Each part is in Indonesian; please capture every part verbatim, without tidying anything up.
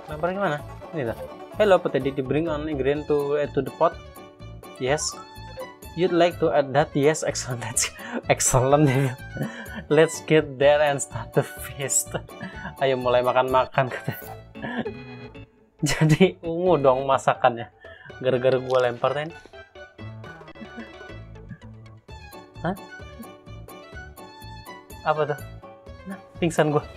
Lempar gimana? Ini dah. Hello, Pete, did you bring on ingredient to add to the pot? Yes. You'd like to add that? Yes, excellent. That's excellent. Let's get there and start the feast. Ayo mulai makan-makan. Jadi ungu dong masakannya. Gara-gara gua lempar ten. Hah? Apa tuh? Nah, pingsan gua.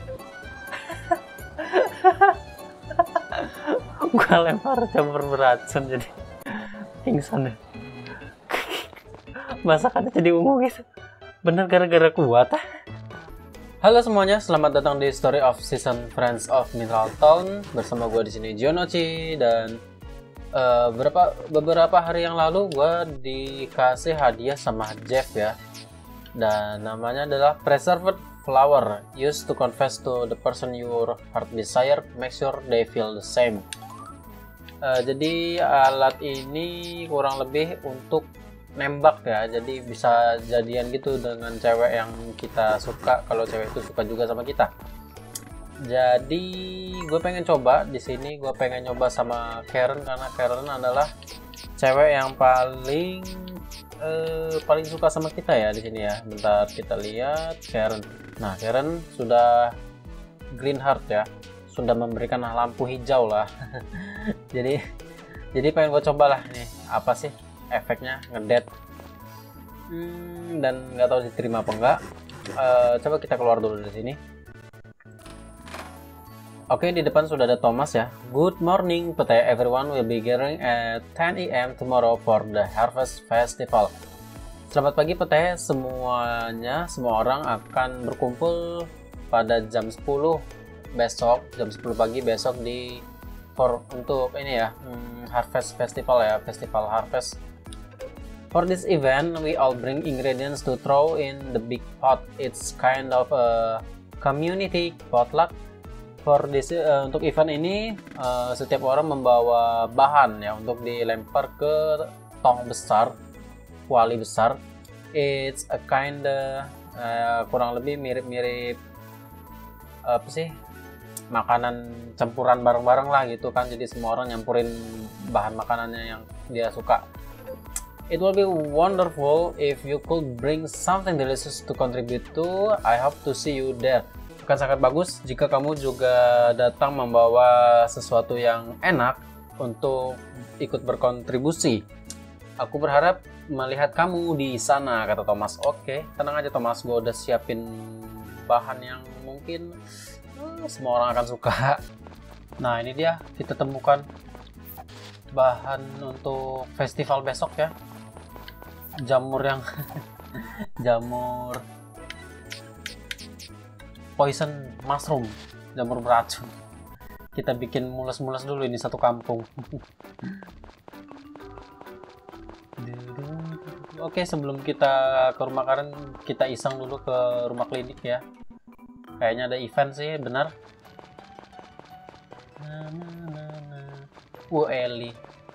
Gua lempar campur beracun jadi pingsan deh. Masakannya jadi ungu gitu. Bener gara-gara kuat. Halo semuanya, selamat datang di Story of Season Friends of Mineral Town. Bersama gue di sini Jonochi dan uh, beberapa beberapa hari yang lalu gue dikasih hadiah sama Jeff ya. Dan namanya adalah Preserved Flower, used to confess to the person your heart desire, make sure they feel the same. Uh, jadi alat ini kurang lebih untuk nembak ya, jadi bisa jadian gitu dengan cewek yang kita suka kalau cewek itu suka juga sama kita. Jadi gue pengen coba di sini, gue pengen nyoba sama Karen karena Karen adalah cewek yang paling eh, paling suka sama kita ya di sini ya. Bentar kita lihat Karen. Nah Karen sudah green heart ya, sudah memberikan lampu hijau lah. jadi jadi pengen gue coba lah nih apa sih efeknya ngedet hmm, dan nggak tahu diterima apa enggak. Uh, coba kita keluar dulu dari sini. Oke, di depan sudah ada Thomas ya. Good morning, Pete. Everyone will be gathering at ten A M tomorrow for the Harvest Festival. Selamat pagi, Pete. Semuanya, semua orang akan berkumpul pada jam sepuluh besok, jam sepuluh pagi besok di for untuk ini ya, hmm, Harvest Festival ya, Festival Harvest. For this event, we all bring ingredients to throw in the big pot. It's kind of a community potluck. For this, uh, untuk event ini, uh, setiap orang membawa bahan ya untuk dilempar ke tong besar, kuali besar. It's a kind of uh, kurang lebih mirip-mirip apa sih? Makanan campuran bareng-bareng lah gitu kan. Jadi semua orang nyampurin bahan makanannya yang dia suka. It will be wonderful if you could bring something delicious to contribute to. I hope to see you there. Akan sangat bagus jika kamu juga datang membawa sesuatu yang enak untuk ikut berkontribusi. Aku berharap melihat kamu di sana, kata Thomas. Oke, tenang aja Thomas, gue udah siapin bahan yang mungkin uh, semua orang akan suka. Nah ini dia, kita temukan bahan untuk festival besok ya. Jamur yang jamur poison mushroom, jamur beracun. Kita bikin mules-mules dulu ini satu kampung. Oke, sebelum kita ke rumah Karen, kita iseng dulu ke rumah klinik ya. Kayaknya ada event sih, benar. Uh, Eli.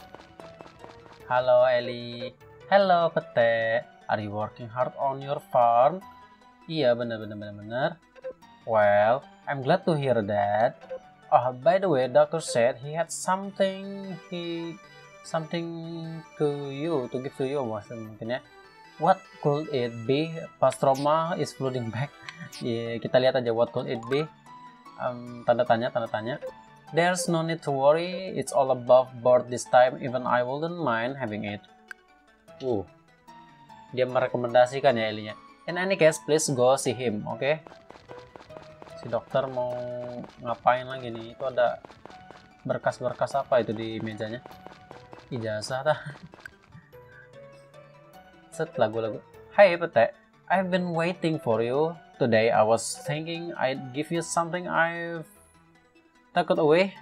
Halo Eli. Hello Pete. Are you working hard on your farm? Iya, benar benar benar benar. Well, I'm glad to hear that. Oh, by the way, doctor said he had something he something to you to give to you mungkin ya. What could it be? Pastroma is flooding back. Yeah, kita lihat aja what could it be. Um, tanda tanya, tanda tanya. There's no need to worry. It's all above board this time. Even I wouldn't mind having it. Uh, dia merekomendasikan ya Elinya. In any case, please go see him, oke? Okay? Si dokter mau ngapain lagi nih? Itu ada berkas-berkas apa itu di mejanya? Ijazah dah. Set lagu-lagu. Hey Pete, I've been waiting for you. Today I was thinking I'd give you something I've tucked away.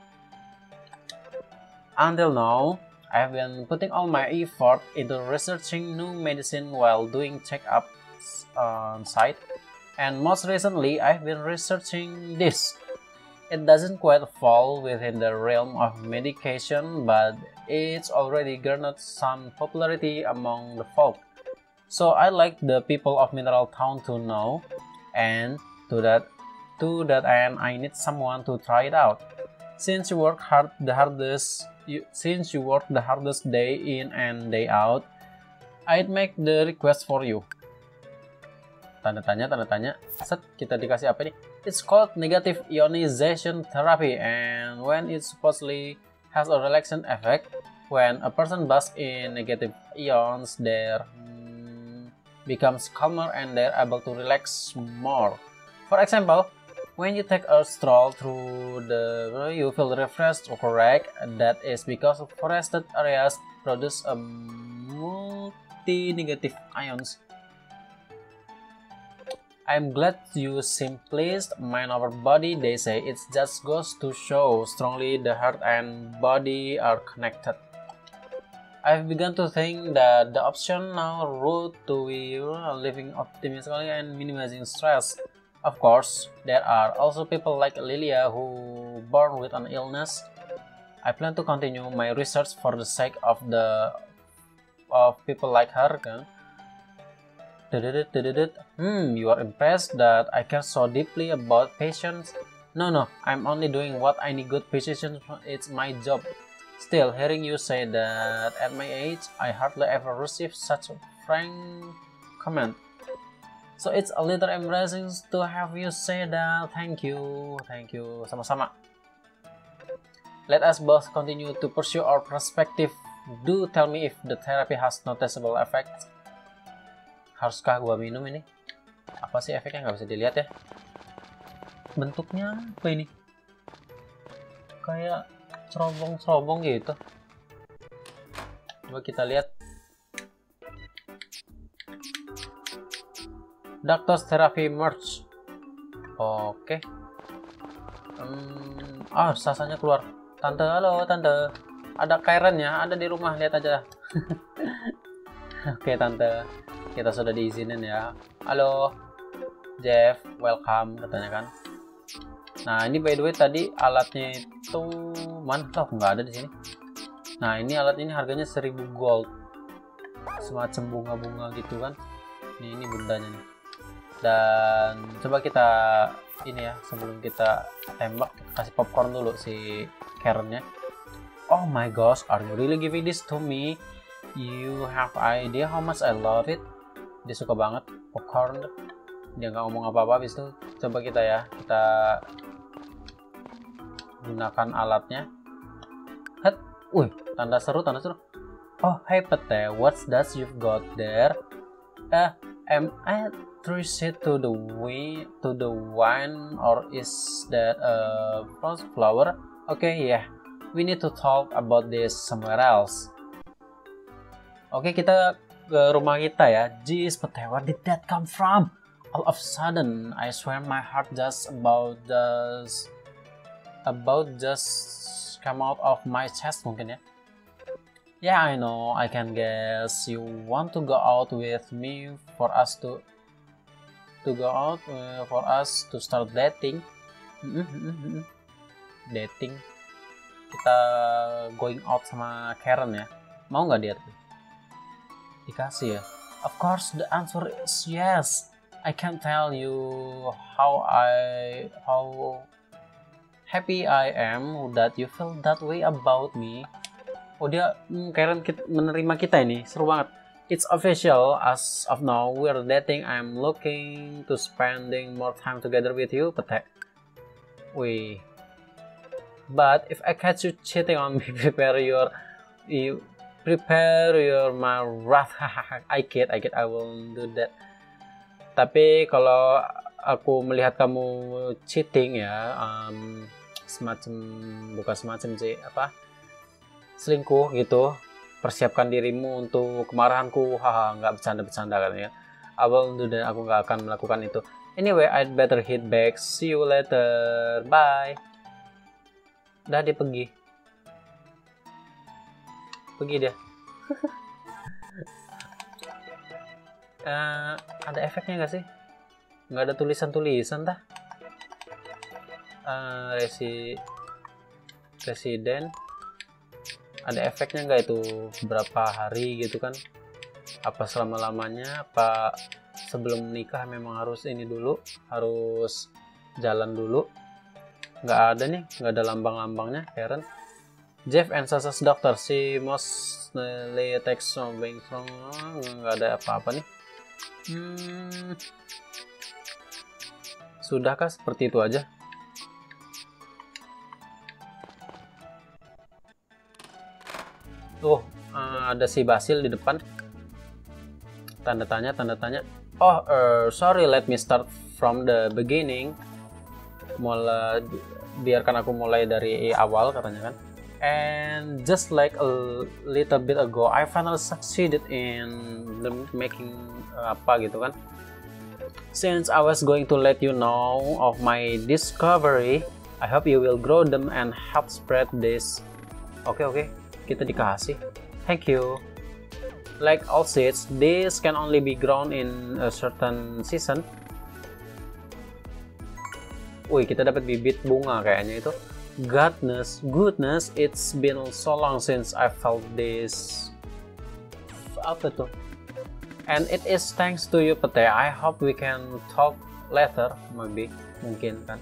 Until now, I've been putting all my effort into researching new medicine while doing check-ups on site. And most recently, I've been researching this. It doesn't quite fall within the realm of medication, but it's already garnered some popularity among the folk. So I'd like the people of Mineral Town to know, and to that, to that end, I need someone to try it out. Since you work hard the hardest you, since you work the hardest day in and day out, I'd make the request for you. Tanda tanya, tanda tanya. Set, kita dikasih apa nih? It's called negative ionization therapy, and when it supposedly has a relaxing effect, when a person basks in negative ions, their hmm, becomes calmer and they're able to relax more. For example, when you take a stroll through the, you feel refreshed or correct. That is because forested areas produce a multi-negative ions. I'm glad you seem pleased. Mind over body, they say. It just goes to show strongly the heart and body are connected. I've begun to think that the option now route to living optimistically and minimizing stress. Of course, there are also people like Lilia who born with an illness. I plan to continue my research for the sake of the of people like her. Hmm, you are impressed that I care so deeply about patients? No, no, I'm only doing what I need good physicians. It's my job. Still, hearing you say that at my age, I hardly ever receive such a frank comment. So it's a little embarrassing to have you say that. Thank you, thank you, sama-sama. Let us both continue to pursue our perspective. Do tell me if the therapy has noticeable effects. Haruskah gua minum ini? Apa sih efeknya? Nggak bisa dilihat ya. Bentuknya apa ini? Kayak cerobong-cerobong gitu. Coba kita lihat. Doctor's Therapy Merch. Oke. Hmm, ah, sasanya keluar. Tante, halo tante. Ada Karen-nya, ada di rumah, lihat aja. Oke tante, kita sudah diizinin ya. Halo, Jeff, welcome katanya kan. Nah ini by the way tadi alatnya itu mantap, nggak ada di sini. Nah ini alat ini harganya seribu gold, semacam bunga-bunga gitu kan. Ini ini bundanya nih. Dan coba kita ini ya, sebelum kita tembak kita kasih popcorn dulu si Karen-nya. Oh my gosh, are you really giving this to me? You have idea how much I love it. Dia suka banget popcorn. Dia nggak ngomong apa-apa. Habis itu coba kita ya, kita gunakan alatnya. Hat, wih, tanda seru, tanda seru. Oh, hey Pete, what's that you've got there? Eh, uh, am I treated to the way to the wine, or is that a flower? Okay, yeah, we need to talk about this somewhere else. Oke, okay, kita ke rumah kita ya. Jeez, Pete, where did that come from? All of a sudden, I swear my heart just about just about just come out of my chest mungkin ya. Yeah, I know. I can guess you want to go out with me for us to to go out uh, for us to start dating. Dating. Kita going out sama Karen ya. Mau nggak dia tuh? Dikasih ya. Of course, the answer is yes. I can't tell you how I how happy I am that you feel that way about me. Oh dia, hmm, Karen kita, menerima kita ini, seru banget. It's official, as of now we're dating. I'm looking to spending more time together with you, Pete. Wih. But if I catch you cheating on me, prepare your you prepare your my wrath. I kid, I kid, I won't do that. Tapi kalau aku melihat kamu cheating ya, um, semacam bukan semacam sih apa? selingkuh gitu, persiapkan dirimu untuk kemarahanku. Haha, nggak bercanda-bercanda kan ya. I will do that, aku nggak akan melakukan itu. Anyway, I'd better hit back. See you later. Bye. Udah dia pergi. Pergi dia. uh, ada efeknya nggak sih? Nggak ada tulisan-tulisan tah? Uh, resi Residen. Ada efeknya nggak itu berapa hari gitu kan? Apa selama-lamanya? Apa sebelum menikah memang harus ini dulu? Harus jalan dulu? Nggak ada nih, nggak ada lambang-lambangnya. Heran. Jeff and Sasa's doctor, she mostly takes something from, nggak ada apa-apa nih. Hmm. Sudahkah seperti itu aja? Tuh, uh, ada si Basil di depan. Tanda tanya, tanda tanya. Oh, uh, sorry, let me start from the beginning. Mulai, biarkan aku mulai dari awal katanya kan. And just like a little bit ago, I finally succeeded in the making uh, apa gitu kan. Since I was going to let you know of my discovery, I hope you will grow them and help spread this. Oke okay, oke, okay. Kita dikasih. Thank you. Like all seeds, this can only be grown in a certain season. Wih, kita dapat bibit bunga kayaknya itu. Goodness, goodness, it's been so long since I felt this. Apa tuh? And it is thanks to you, Pete. I hope we can talk later, maybe, mungkin kan.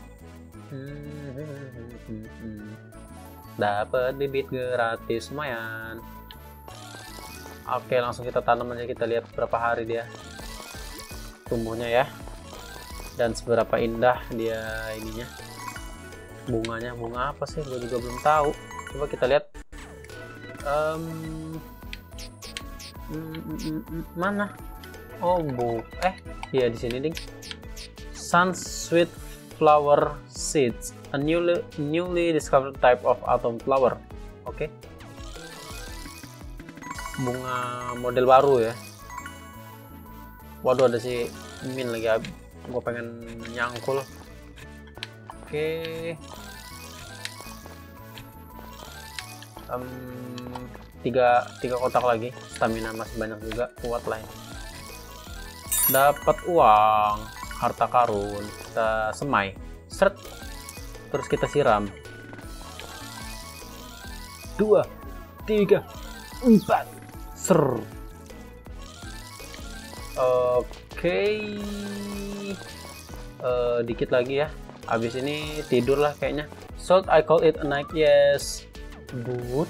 Dapat bibit gratis, lumayan. Oke, langsung kita tanam aja, kita lihat berapa hari dia tumbuhnya ya. Dan seberapa indah dia ininya. Bunganya, bunga apa sih? Gue juga belum tahu. Coba kita lihat. Um, mm, mm, mm, mana? Oh, bu. Eh, iya di sini ding. Sun sweet flower seeds, a newly newly discovered type of autumn flower. Oke. Okay. Bunga model baru ya. Waduh, ada si Min lagi. Gue pengen nyangkul. Oke, um, tiga tiga kotak lagi, stamina masih banyak juga, kuat lah ya. Dapat uang, harta karun, kita semai, seret, terus kita siram. Dua, tiga, empat, ser. Oke, okay. uh, dikit lagi ya. Habis ini tidur lah kayaknya. Salt, I call it a night. Yes, good.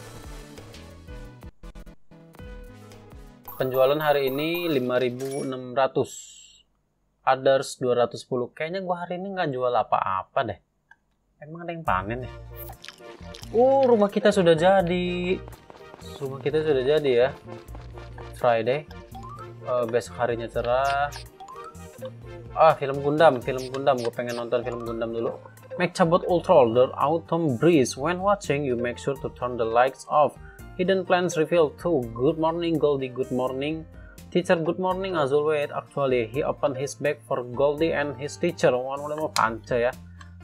Penjualan hari ini lima ribu enam ratus, others dua ratus sepuluh. Kayaknya gua hari ini nggak jual apa-apa deh. Emang ada yang panen ya? Uh, rumah kita sudah jadi. Rumah kita sudah jadi ya. Friday. Uh, besok harinya cerah. Ah, film Gundam, film Gundam. Gue pengen nonton film Gundam dulu. Make Cabot Ultra the Autumn Breeze. When watching, you make sure to turn the lights off. Hidden plans revealed too. Good morning, Goldie. Good morning, teacher. Good morning, as always. Actually, he opened his bag for Goldie and his teacher. Wan udah mau panca ya.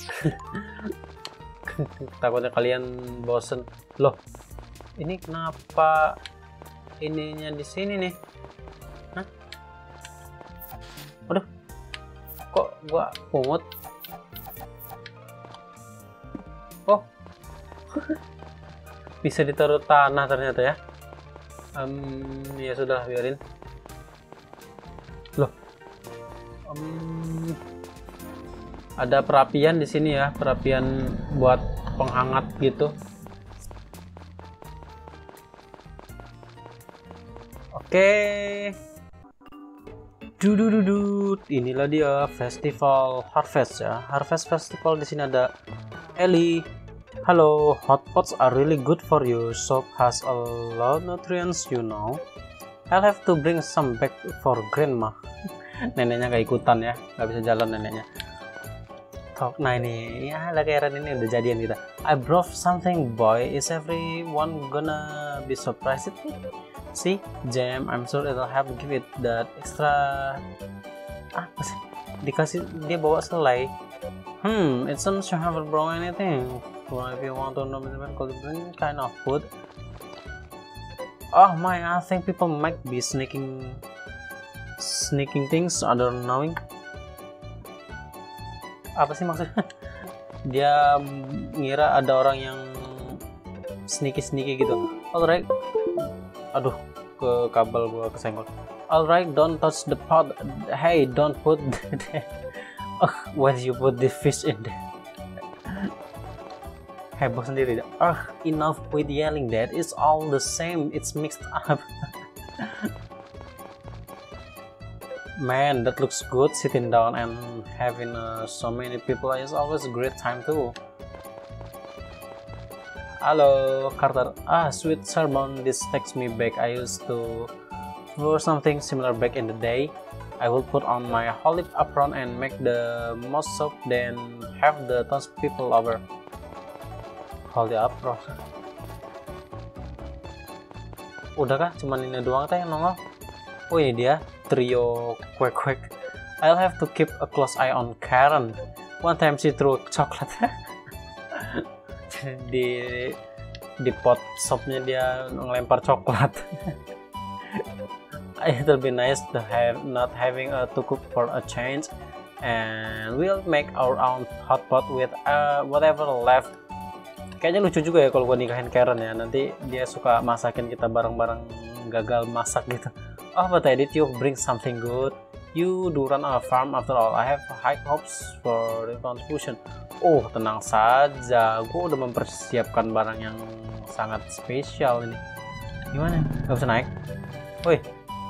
Takutnya kalian bosen. Loh, ini kenapa ininya di sini nih? Hah? Aduh. Kok gua pungut? Oh, bisa ditaruh tanah ternyata ya. Um, ya sudah, biarin. Loh, um, ada perapian di sini ya, perapian buat penghangat gitu. Oke. Dudududut, inilah dia festival Harvest ya. Harvest Festival. Di sini ada Ellie. Hello, hot pots are really good for you. Soap has a lot of nutrients, you know. I'll have to bring some back for grandma. Neneknya gak ikutan ya, gak bisa jalan neneknya. Talk, nah ini ya lagi Eren ini udah jadian kita. I brought something, boy. Is everyone gonna be surprised? See, jam. I'm sure it'll help give it that extra. Ah, dikasih dia bawa selai. Hmm, it seems you haven't brought anything. Well, if you want to know, could bring kind of food. Oh my, I think people might be sneaking, sneaking things other knowing. Apa sih maksudnya? Dia ngira ada orang yang sneaky-sneaky gitu. Alright. Aduh, ke kabel gua kesenggol. Alright, don't touch the pot. Hey, don't put the... Oh, why do you put the fish in there? Heboh sendiri. Ugh, enough with yelling, Dad. It's all the same. It's mixed up. Man, that looks good. Sitting down and having uh, so many people is always a great time too. Hello, Carter. Ah, sweet sermon. This takes me back. I used to do something similar back in the day. I will put on my holy apron and make the most soup, then have the townspeople over. Holy apron. Udah kah? Cuman ini doang teh yang nongol. Oh, ini dia trio Quack Quack. I'll have to keep a close eye on Karen. One time she threw chocolate. di di pot sopnya dia ngelempar coklat. It'll be nice to have not having uh, to cook for a change, and we'll make our own hot pot with uh, whatever left. Kayaknya lucu juga ya kalau gue nikahin Karen ya, nanti dia suka masakin kita bareng-bareng gagal masak gitu. Oh, but I did you bring something good? You do run a farm after all. I have high hopes for the contribution. Oh, tenang saja, gue udah mempersiapkan barang yang sangat spesial ini. Gimana? Gak bisa naik? Woi,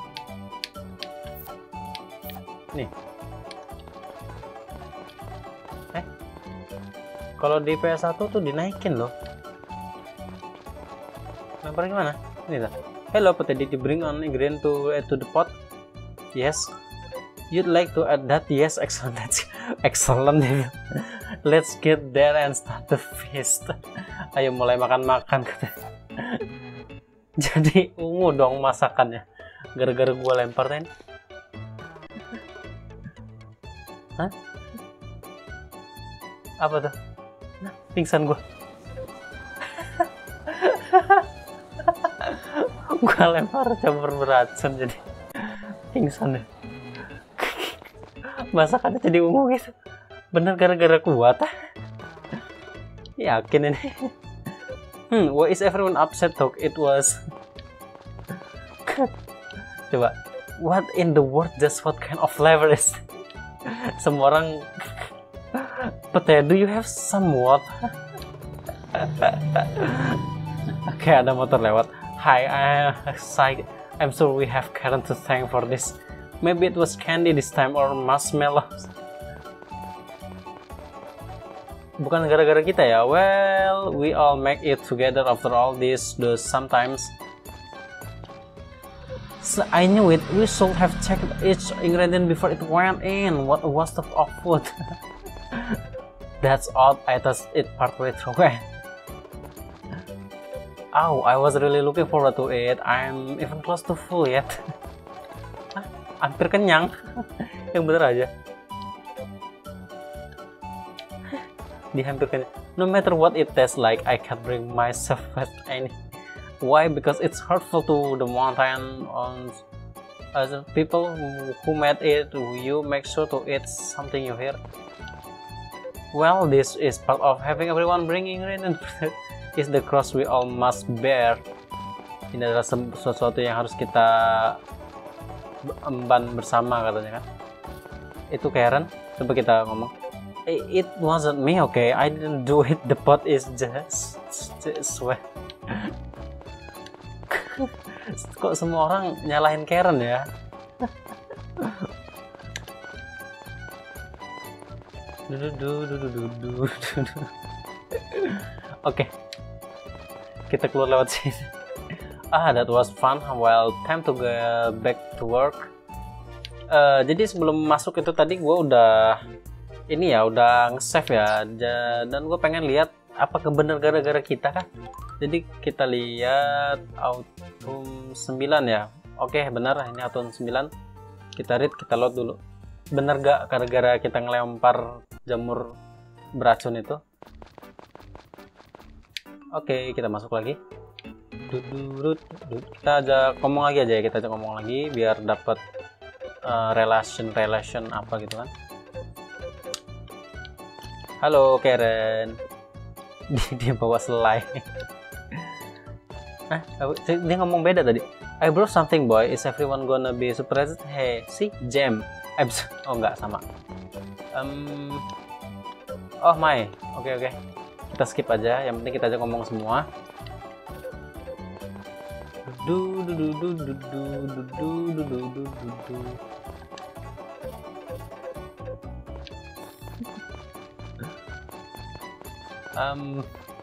nih. Eh, kalau di P S satu tuh dinaikin loh. Lempar gimana? Ini lah. Hello, but did you bring on ingredient to add to the pot? Yes. You'd like to add that? Yes, excellent. That's excellent. Let's get there and start the feast. Ayo mulai makan-makan katanya. Jadi ungu dong masakannya. Gara-gara gua lemparin. Hah? Apa tuh? Nah, pingsan gua. Gua lempar campur beracun jadi pingsan deh. Masakannya jadi ungu gitu. Bener gara-gara kuat ah. Yakin ini. Hmm, why is everyone upset though? It was. Coba, what in the world? Just what kind of flavor is? Semua orang. Pete, do you have some what? Oke, okay, ada motor lewat. Hi, I'm excited. I'm sure we have Karen to thank for this. Maybe it was candy this time or marshmallows. Bukan gara-gara kita ya. Well, we all make it together after all this. Though sometimes. So I knew it. We should have checked each ingredient before it went in. What a waste of food. That's odd. I touched it partway through. Oh, I was really looking forward to it. I'm even close to full yet. Hampir kenyang. Yang bener aja. Di hampir kenyang. No matter what it tastes like, I can't bring myself at any. Why? Because it's hurtful to the mountain on as people who, who made it. You make sure to eat something you hear. Well, this is part of having everyone bring ingredient. Is the cross we all must bear. Ini adalah sesuatu yang harus kita emban bersama katanya kan. Itu Karen. Coba kita ngomong. It wasn't me, okay? I didn't do it. The pot is just, just sweat. Kok semua orang nyalahin Karen ya? Oke, kita keluar lewat sini. Ah, that was fun. Well, time to get back to work. Uh, jadi sebelum masuk itu tadi gue udah ini ya, udah nge-save ya, dan gue pengen lihat apakah bener gara-gara kita kan. Jadi kita lihat Autumn sembilan ya. Oke, bener, ini Autumn sembilan. Kita read, kita load dulu. Bener gak gara-gara kita ngelempar jamur beracun itu? Oke, kita masuk lagi. Kita aja ngomong lagi aja ya, kita aja ngomong lagi biar dapat uh, relation relation apa gitu kan. Halo Karen. Dia bawa selai. Hah? Dia ngomong beda tadi. I brought something boy. Is everyone gonna be surprised? Hey, see, jam. Abs. Oh enggak sama. Um. Oh my. Oke okay, oke. Okay. kita skip aja, yang penting kita aja ngomong semua. Du du du du du du du du du du du du. Um,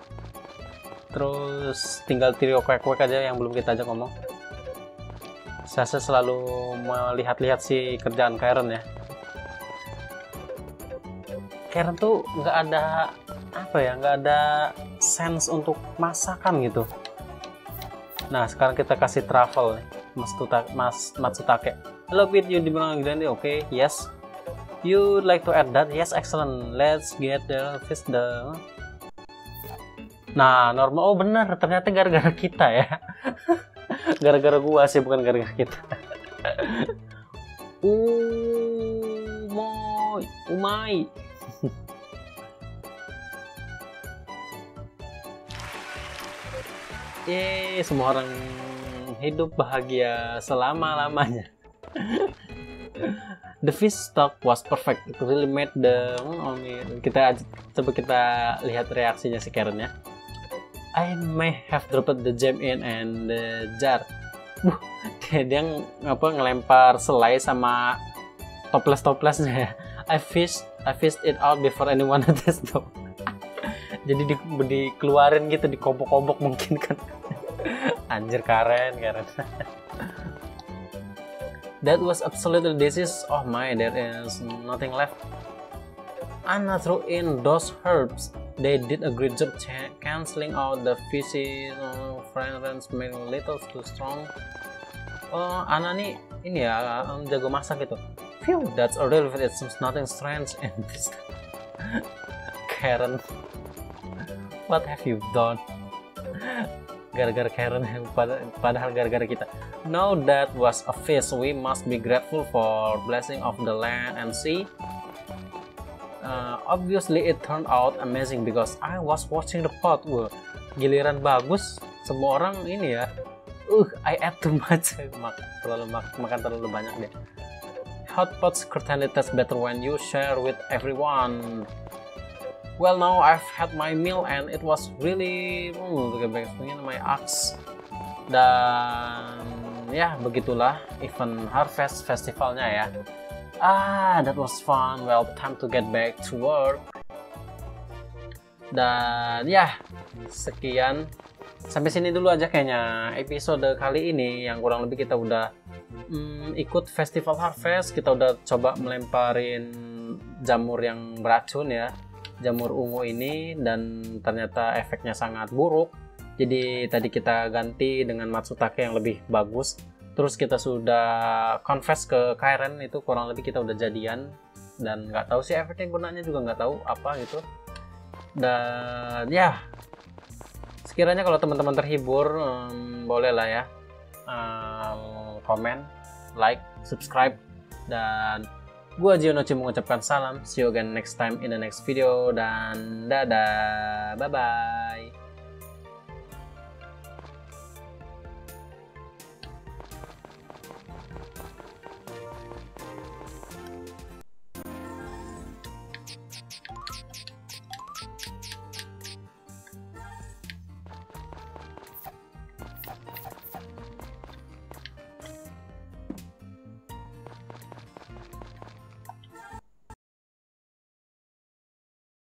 terus tinggal trio kwek-kwek aja yang belum kita ajak ngomong. Saya selalu melihat-lihat si kerjaan Karen ya. Karen tuh nggak ada apa ya, nggak ada sense untuk masakan gitu. Nah sekarang kita kasih travel nih, Mas Tuta, Mas Matsutake. Hello Pete, you dibilang gini, oke, okay, yes. You like to add that? Yes, excellent. Let's get the fish the. Nah normal, oh bener, ternyata gara-gara kita ya. Gara-gara gua sih, bukan gara-gara kita. Umai, umai. Yeay, semua orang hidup bahagia selama-lamanya. The fish stock was perfect. It really made the... Oh, kita coba kita lihat reaksinya si Karen ya. I may have dropped the gem in and the jar. Buh, dia, dia ngapa ngelempar selai sama toples-toplesnya ya. I fished, I fished it out before anyone noticed though. Jadi di, dikeluarin gitu, dikobok-kobok mungkin kan. Anjir Karen, Karen. That was absolutely delicious. Oh my, there is nothing left. Anna threw in those herbs. They did a great job canceling out the fishy uh, fragrance, made a little too strong. Oh, Anna nih ini ya, um, jago masak gitu. Phew, that's a real fit. It seems nothing strange in this. Karen, what have you done? Gara-gara Karen, padahal gara-gara kita. No, that was a fish. We must be grateful for blessing of the land and sea. Uh, obviously it turned out amazing because I was watching the pot. Wah, giliran bagus, semua orang ini ya. Uh, I ate too much. Mak terlalu mak makan terlalu banyak deh. Hot pots certainly taste better when you share with everyone. Well, now I've had my meal and it was really uh, my axe. Dan ya begitulah event Harvest Festivalnya ya. Ah, that was fun. Well, time to get back to work. Dan ya, sekian. Sampai sini dulu aja kayaknya episode kali ini, yang kurang lebih kita udah hmm, ikut Festival Harvest. Kita udah coba melemparin jamur yang beracun ya, jamur ungu ini, dan ternyata efeknya sangat buruk. Jadi tadi kita ganti dengan Matsutake yang lebih bagus. Terus kita sudah confess ke Karen, itu kurang lebih kita udah jadian, dan nggak tahu sih efeknya, gunanya juga nggak tahu apa gitu. Dan ya, sekiranya kalau teman-teman terhibur, um, boleh lah ya um, komen, like, subscribe, dan gua Gionochi mengucapkan salam. See you again next time in the next video, dan dadah, bye bye.